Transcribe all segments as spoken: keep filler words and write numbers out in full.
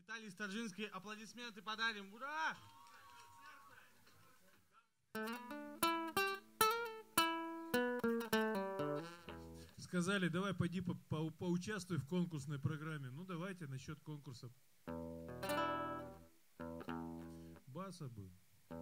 Наталье Старжинской аплодисменты подарим. Ура! Сказали, давай пойди по по поучаствуй в конкурсной программе. Ну давайте насчет конкурса. Баса был.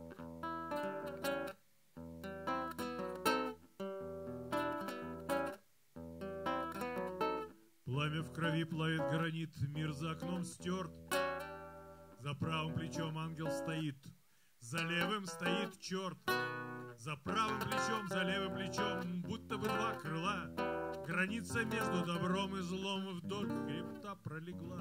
Пламя в крови плавит гранит, мир за окном стерт. За правым плечом ангел стоит, за левым стоит черт. За правым плечом, за левым плечом, будто бы два крыла. Граница между добром и злом вдоль хребта пролегла.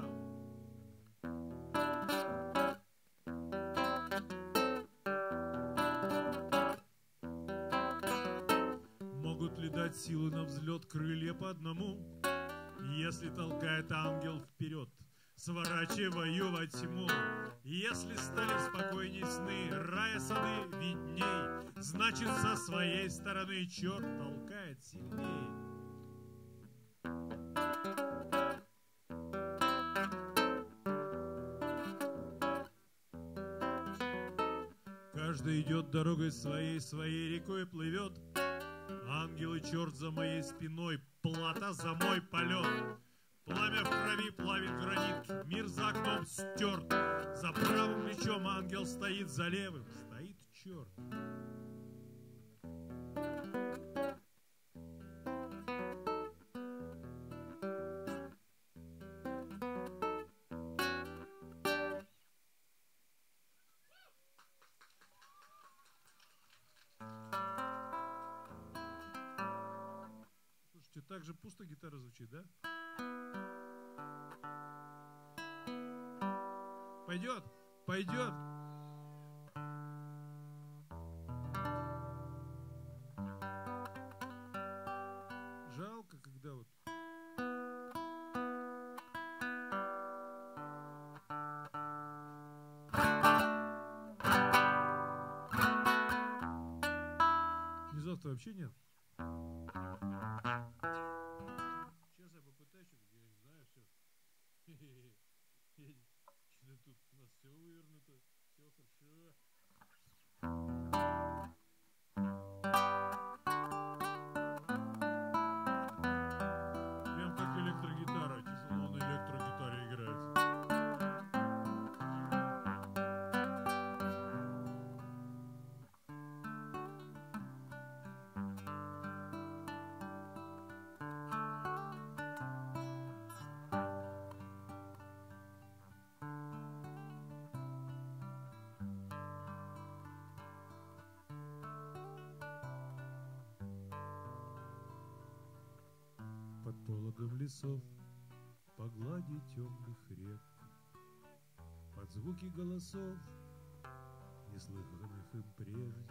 Могут ли дать силы на взлет крылья по одному, если толкает ангел вперед, сворачиваю во тьму? Если стали спокойней сны, рая сады видней, значит, со своей стороны черт толкает сильней. Каждый идет дорогой своей, своей рекой плывет. Ангел и черт за моей спиной, плата за мой полет. Пламя в крови плавит гранит, мир за окном стерт. За правым плечом ангел стоит, за левым стоит черт. Слушайте, так же пусто гитара звучит, да? Пойдет, пойдет. Жалко, когда вот. Низов-то вообще нет. Сейчас я попытаюсь, я не знаю, все. Что-то тут у нас все вывернуто, все хорошо. Прям как электрогитара, тяжело на электрогитаре играется. Под пологом лесов, по глади темных рек, под звуки голосов, неслыханных им прежде,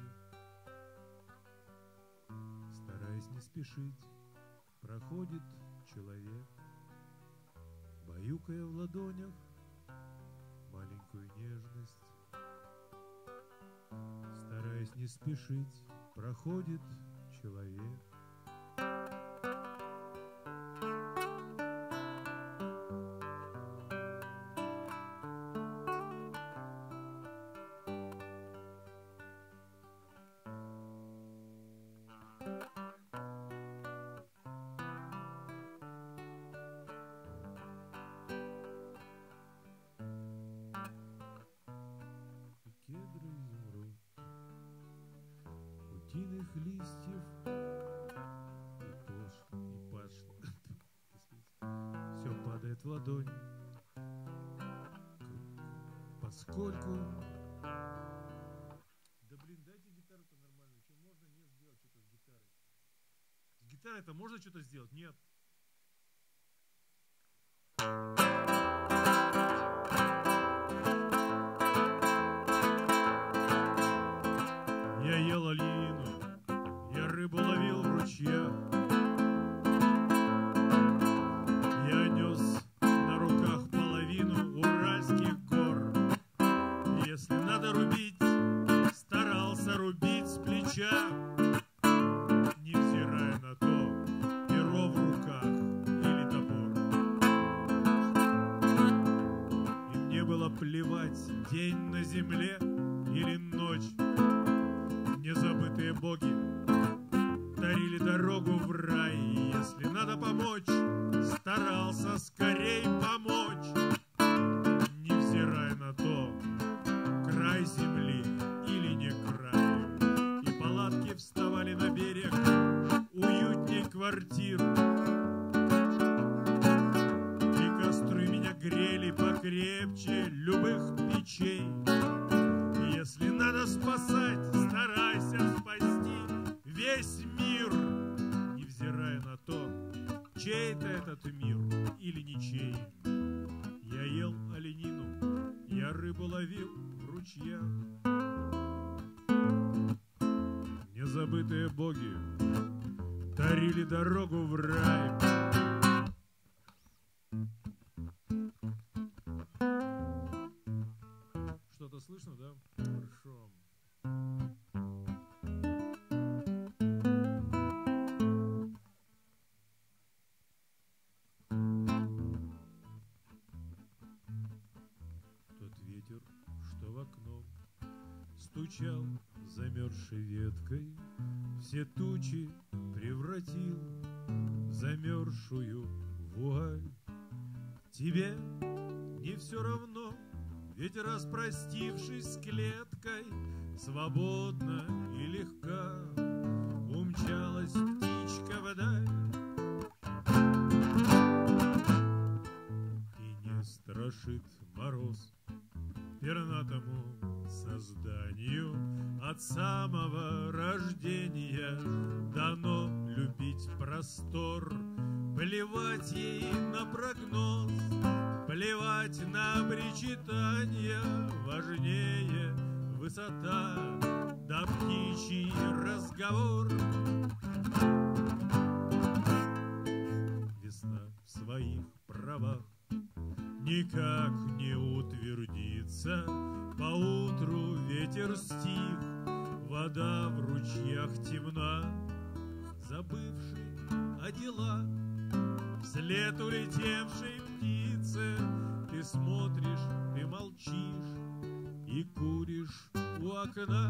стараясь не спешить, проходит человек, баюкая в ладонях маленькую нежность. Стараясь не спешить, проходит человек. Кедра изумруд, утиных листьев и пошло, и пошло. Все падает в ладонь, поскольку... Да блин, дайте гитару-то нормально. Что, можно нет сделать что-то с гитарой? С гитарой-то можно что-то сделать? Нет. Я ел оленину, я рыбу ловил в ручьях. Я нес на руках половину уральских гор. Если надо рубить, старался рубить с плеча, невзирая на то, перо в руках. было плевать, день на земле или ночь. Незабытые боги дарили дорогу в рай, и если надо помочь, старался скорей помочь. Невзирая на то, край земли или не край, и палатки вставали на берег уютней квартир. И костры меня грели покрепче любых печей. И если надо спасать, старайся спасти весь мир, невзирая на то, чей-то этот мир или ничей. Я ел оленину, я рыбу ловил в ручьях. Незабытые боги дарили дорогу в рай. Что-то слышно, да? Хорошо. Тот ветер, что в окно стучал замерзшей веткой, все тучи превратил в замерзшую вуаль. Тебе не все равно, ведь распростившись с клеткой, свободно и легка умчалась птичка вдаль. И не страшит мороз пернатому созданию, от самого рождения дано любить простор. Плевать ей на прогноз, плевать на причитания, важнее высота да птичий разговор. Весна в своих правах никак не утвердится. Поутру ветер стих, вода в ручьях темна. Забывший о делах, вслед улетевшей птице, ты смотришь, ты молчишь и куришь у окна.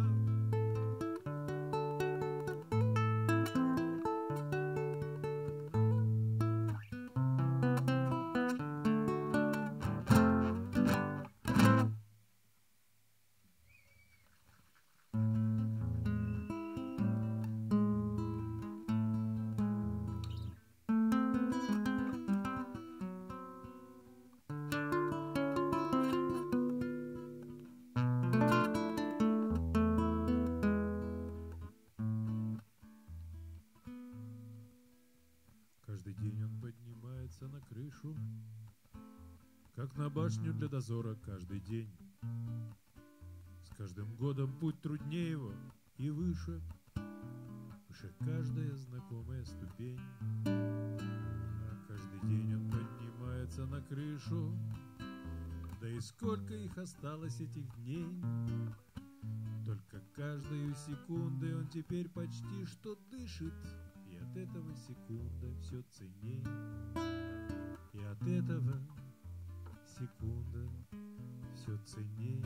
Каждый день он поднимается на крышу, как на башню для дозора каждый день. С каждым годом путь труднее его и выше, выше каждая знакомая ступень. А каждый день он поднимается на крышу, да и сколько их осталось этих дней. Только каждую секундой он теперь почти что дышит, и от этого секунда все ценней. И от этого секунда все ценней.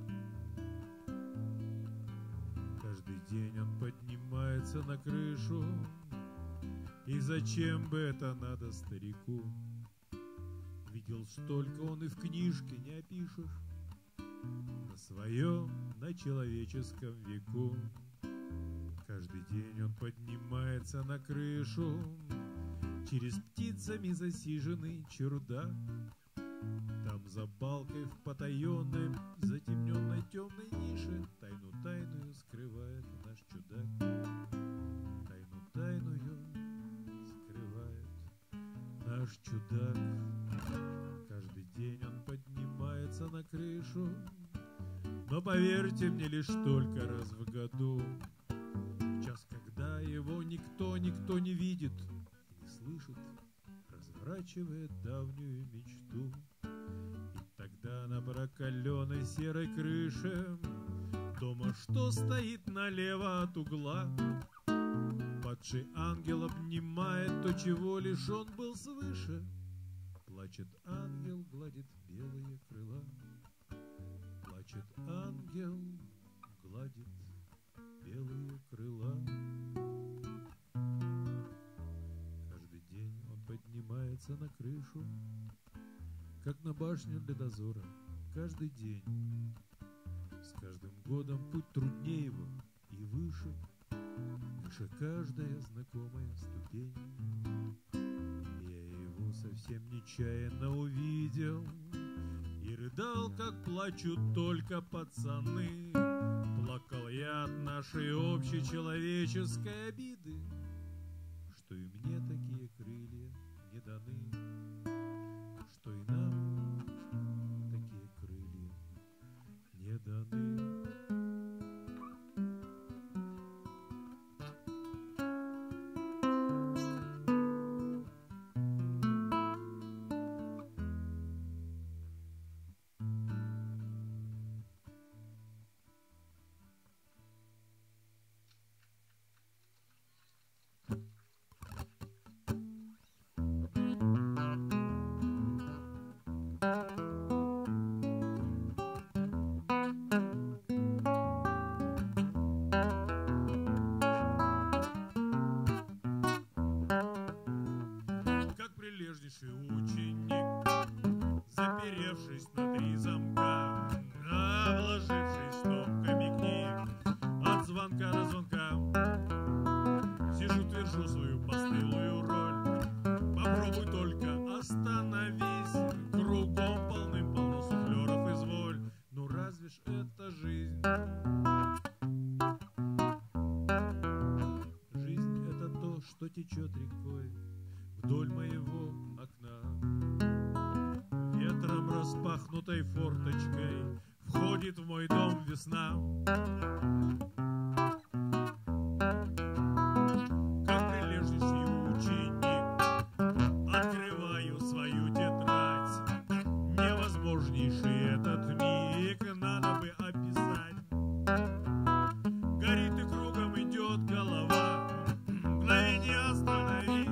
Каждый день он поднимается на крышу, и зачем бы это надо старику? Видел столько он и в книжке не опишешь, на своем, на человеческом веку. Каждый день он поднимается на крышу, через птицами засиженный чердак. Там за балкой в потаенной, затемненной темной нише тайну тайную скрывает наш чудак. Тайну тайную скрывает наш чудак. Каждый день он поднимается на крышу, но поверьте мне, лишь только раз в году, в час, когда его никто, никто не видит и не слышит, разворачивает давнюю мечту. И тогда на прокаленной серой крыше дома, что стоит налево от угла, падший ангел обнимает то, чего лишен был свыше. Плачет ангел, гладит белые крыла. ангел гладит белые крыла. Каждый день он поднимается на крышу, как на башню для дозора. Каждый день, с каждым годом путь труднее его и выше, выше каждая знакомая ступень. Я его совсем нечаянно увидел и рыдал, как плачут только пацаны. Плакал я от нашей общечеловеческой обиды, что и мне такие крылья не даны, что и нам такие крылья не даны. Ученик, заперевшись на три замка, обложившись стопками книг, от звонка до звонка, сижу, твержу свою постылую роль. Попробуй только остановись, кругом полным-полно суфлеров изволь. Ну разве ж это жизнь? Жизнь — это то, что течет рекой вдоль моего окна. Ветром распахнутой форточкой входит в мой дом весна. Как прилежнейший ученик открываю свою тетрадь. Невозможнейший этот миг надо бы описать. Горит и кругом идет голова, мгновение остановись.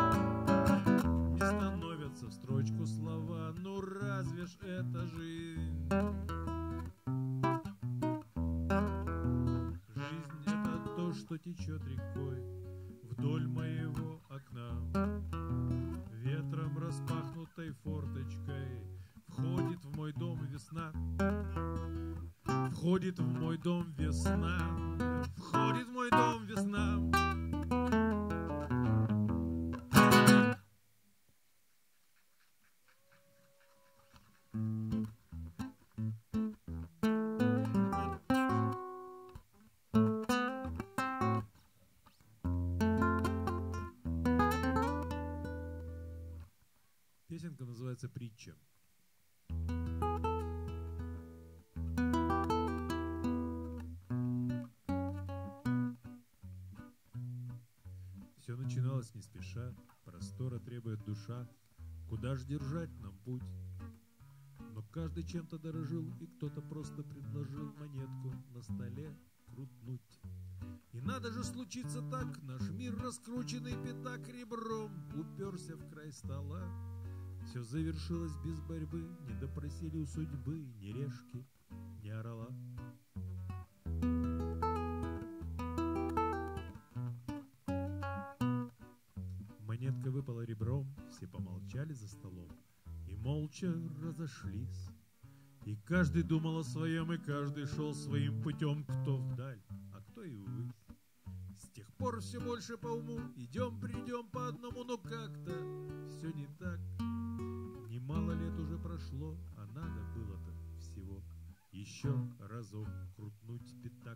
В строчку слова, ну разве ж это жизнь? Жизнь — это то, что течет рекой вдоль моего окна. Ветром распахнутой форточкой входит в мой дом весна. Входит в мой дом весна. Входит в мой дом весна. Песенка называется «Притча». Все начиналось не спеша, простора требует душа. Куда ж держать нам путь? Но каждый чем-то дорожил, и кто-то просто предложил монетку на столе крутнуть. И надо же случиться так, наш мир, раскрученный пятак ребром, уперся в край стола. Все завершилось без борьбы, не допросили у судьбы ни решки, ни орла. Монетка выпала ребром, все помолчали за столом и молча разошлись. И каждый думал о своем, и каждый шел своим путем, кто вдаль, а кто и ввысь. С тех пор все больше по уму идем, придем по одному, но как-то все не так. Немало лет уже прошло, а надо было-то всего еще разок крутнуть пятак.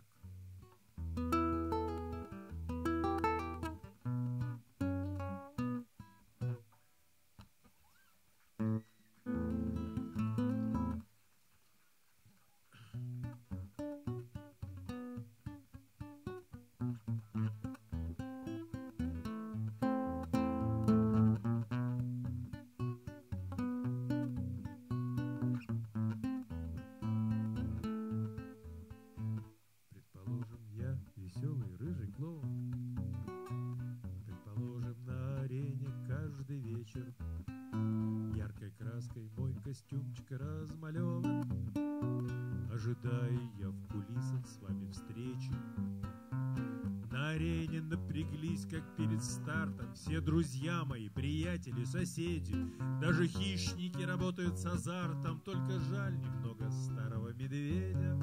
арене напряглись, как перед стартом. Все друзья мои, приятели, соседи, даже хищники работают с азартом. Только жаль немного старого медведя.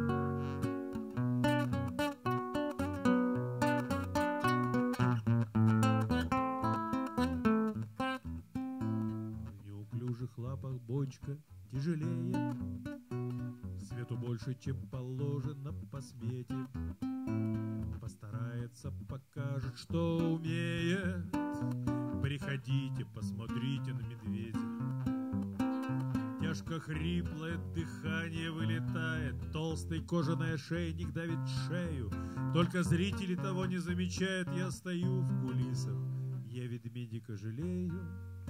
В неуклюжих лапах бочка тяжелее, свету больше, чем положено по смете. Постарается, покажет, что умеет. Приходите, посмотрите на медведя. Тяжко хриплое дыхание вылетает, толстый кожаный ошейник давит шею. Только зрители того не замечают, я стою в кулисах, я ведмедика жалею.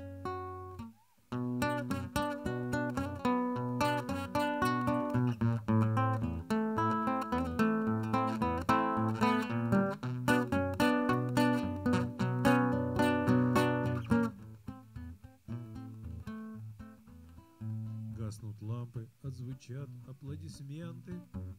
Гаснут лампы, отзвучат аплодисменты.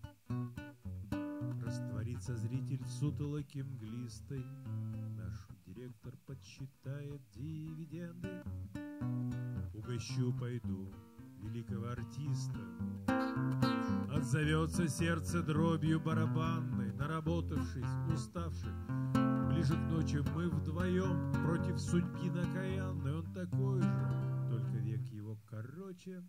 Растворится зритель в сутолоке мглистой. Наш директор подсчитает дивиденды. Угощу, пойду великого артиста. Отзовется сердце дробью барабанной. Наработавшись, уставший, ближе к ночи мы вдвоем против судьбы окаянной. Он такой же, только век его короче.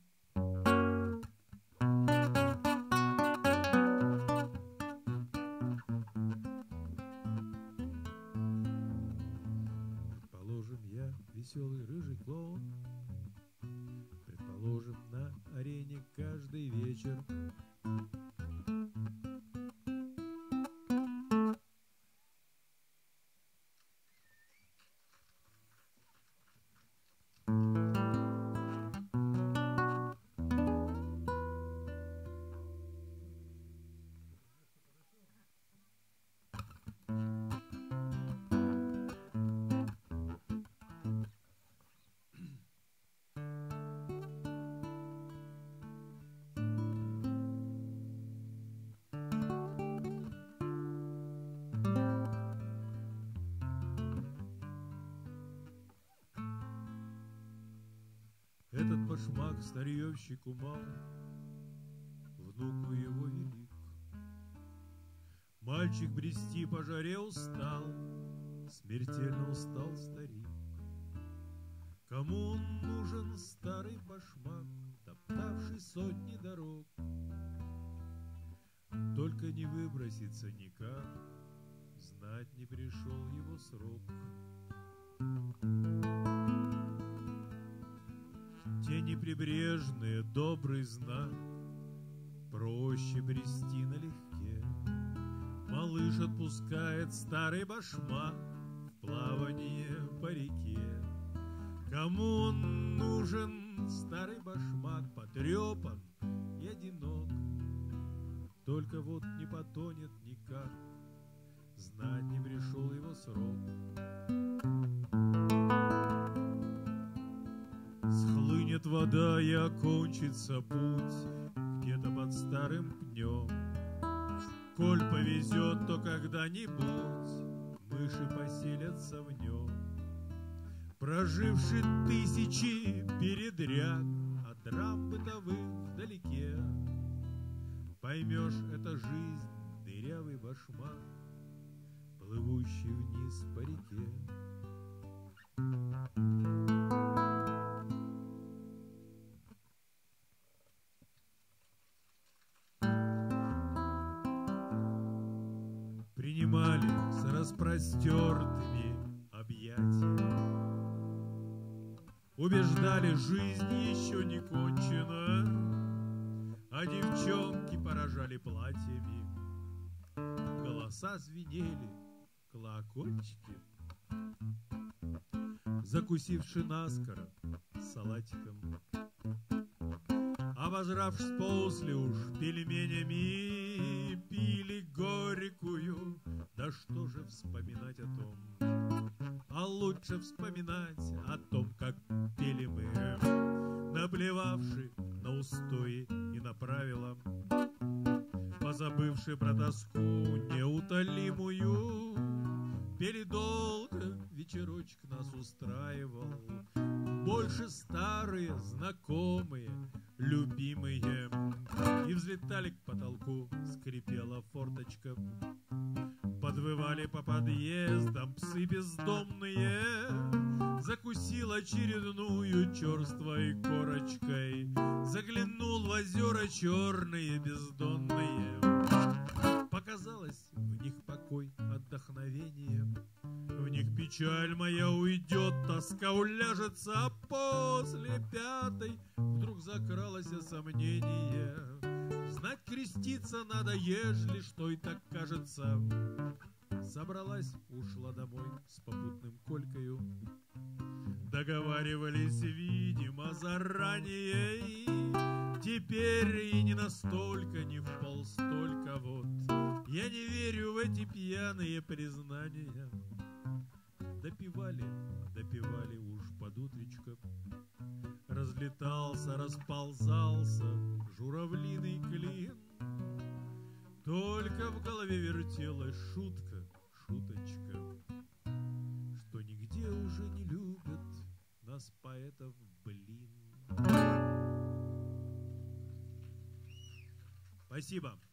Предположим, я веселый рыжий клоун. Предположим, на арене каждый вечер этот башмак старьевщику мал, внуку его велик. Мальчик брести по жаре устал, смертельно устал старик. Кому он нужен старый башмак, топтавший сотни дорог? Только не выбросится никак, знать не пришел его срок. Те неприбрежные, добрый знак, проще брести налегке. Малыш отпускает старый башмак в плавание по реке. Кому он нужен, старый башмак, потрепан и одинок? Только вот не потонет никак, знать не пришел его срок. Схлынет вода и окончится путь где-то под старым пнем. Коль повезет, то когда-нибудь мыши поселятся в нем. Проживши тысячи передряг от драм бытовых вдалеке, поймешь, это жизнь, дырявый башмак, плывущий вниз по реке. Принимали с распростертыми объятиями, убеждали, жизнь еще не кончена, а девчонки поражали платьями, голоса звенели, колокольчики. Закусивши наскоро салатиком, обожравшись после уж пельменями, пили горькую. Да что же вспоминать о том, а лучше вспоминать о том, как пели мы, наплевавши на устои и на правила, позабывши про тоску неутолимую. Пели долго, вечерочек нас устраивал. Больше старые, знакомые, любимые. И взлетали к потолку, скрипела форточка. Подвывали по подъездам псы бездомные. Закусил очередную черствой корочкой. Заглянул в озера черные бездонные. Показалось в них покой, отдохновение. В них печаль моя уйдет, тоска уляжется, а после пятой вдруг закралось сомнение. Знать, креститься надо, ежели что и так кажется. Собралась, ушла домой с попутным Колькою. Договаривались, видимо, заранее. Теперь и не настолько, не в полстолько вот. Я не верю в эти пьяные признания. Допивали, допивали уж под утречко. Разлетался, расползался журавлиный клин. Только в голове вертелась шутка, шуточка, что нигде уже не любят нас, поэтов, блин. Спасибо.